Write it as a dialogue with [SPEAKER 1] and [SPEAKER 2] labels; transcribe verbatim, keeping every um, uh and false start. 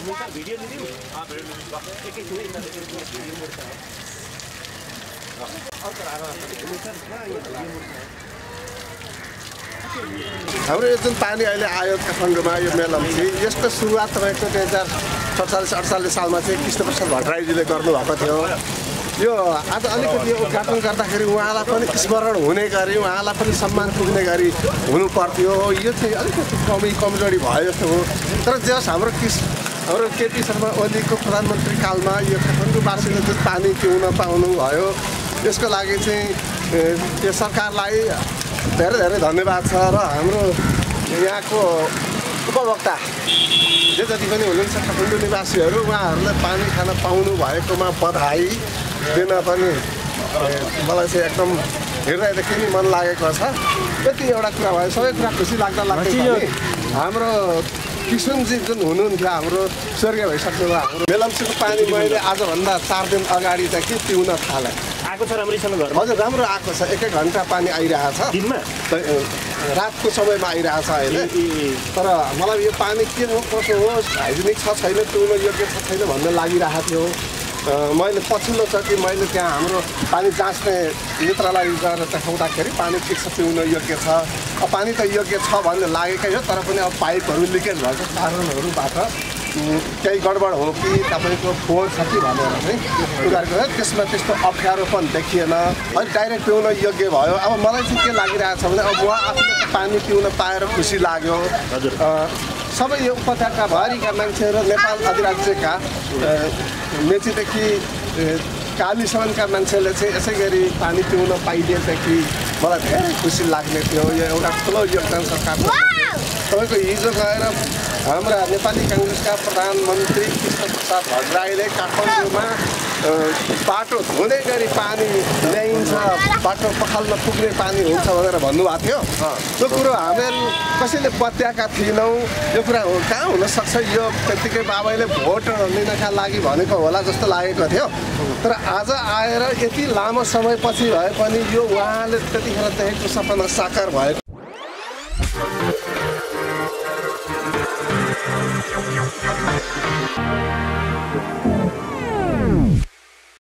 [SPEAKER 1] हाम्रो यो जुन पानी अहिले आयो काठमाडौँमा यो मेलम्ची यसको सुरुवात तपाईँको दुई हजार सडचालिस अडचालिस सालमा चाहिँ कृष्णप्रसाद भट्टराईजीले गर्नुभएको थियो। यो आज अलिकति यो उद्घाटन गर्दाखेरि उहाँलाई पनि स्मरण हुने गरी उहाँलाई पनि सम्मान पुग्ने गरी हुनु पर्थ्यो। यो चाहिँ अलिकति कमी कमजोरी भयो जस्तो हो। तर जस हाम्रो किस हाम्रो केपी शर्मा ओलीको प्रधानमन्त्री कालमा यो काठमाडौँवासीले जुन पानी पिउन पाउनु भयो यसको लागि चाहिँ त्यो सरकारलाई धेरै धेरै धन्यवाद छ। र हाम्रो यहाँको उपभोक्ता जे जति पनि हुनुहुन्छ काठमाडौँ निवासीहरू उहाँहरूले पानी खान पाउनु भएकोमा बधाई दिन पनि मलाई चाहिँ एकदम हृदयदेखि नै मन लागेको छ। यति एउटा कुरा भयो। सबै कुरा खुसी लाग्दा लाग्दै हाम्रो किसुनजी जुन हुनुहुन्थ्यो हाम्रो स्वर्गीय भइसक्नु भयो। हाम्रो मेलम्चीको पानी मैले आजभन्दा चार दिन अगाडि चाहिँ के पिउन थालेँ।
[SPEAKER 2] आएको छ राम्रैसँग घर?
[SPEAKER 1] हजुर राम्रो आएको छ। एक एक घन्टा पानी आइरहेछ
[SPEAKER 2] दिनमा,
[SPEAKER 1] रातको समयमा आइरहेछ अहिले। तर मलाई यो पानी के हो कसो हो हाइजेनिक छ छैन पिउन योग्य छ छैन भन्ने लागिरहेको थियो। मैले पछिल्लो चोटि मैले त्यहाँ हाम्रो पानी जाँच्ने मित्रलाई गएर देखाउँदाखेरि पानी ठिक छ पिउन योग्य छ। अब पानी त योग्य छ भन्ने लागेकै हो। तर पनि अब पाइपहरू लिकेज भएको कारणहरूबाट केही गडबड हो कि तपाईँको फोहोर छ कि भनेर चाहिँ उनीहरूको त्यसमा त्यस्तो अप्ठ्यारो पनि देखिएन। अहिले डाइरेक्ट पिउन योग्य भयो। अब मलाई चाहिँ के लागिरहेको छ भने अब म आफूले पानी पिउन पाएर खुसी लाग्यो। सबै यो उपत्यकाभरिका मान्छेहरू नेपाल अधिराज्यका मेचीदेखि कालीसम्मका मान्छेले चाहिँ यसै गरी पानी पिउन पाइदिएदेखि मलाई धेरै खुसी लाग्ने थियो। यो एउटा ठुलो योगदान सरकारको। तपाईँको हिजो गएर हाम्रा नेपाली काङ्ग्रेसका प्रधानमन्त्री कृष्णप्रसाद भट्टराईले काठमाडौँमा बाटो धुने गरी पानी ल्याइन्छ, बाटो पखाल्न पुग्ने पानी हुन्छ भनेर भन्नुभएको थियो। त्यो कुरो हामीहरू कसैले पत्याएका थिएनौँ। यो कुरा हो कहाँ हुनसक्छ यो त्यत्तिकै बाबाले भोट लिनका लागि भनेको होला जस्तो लागेको थियो। तर आज आएर यति लामो समयपछि भए पनि यो उहाँले त्यतिखेर देखेको सपना साकार भएको।
[SPEAKER 3] Thank you.